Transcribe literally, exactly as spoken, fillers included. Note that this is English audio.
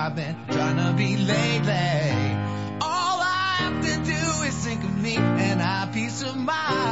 I've been trying to be lately. All I have to do is think of me and I have peace of mind.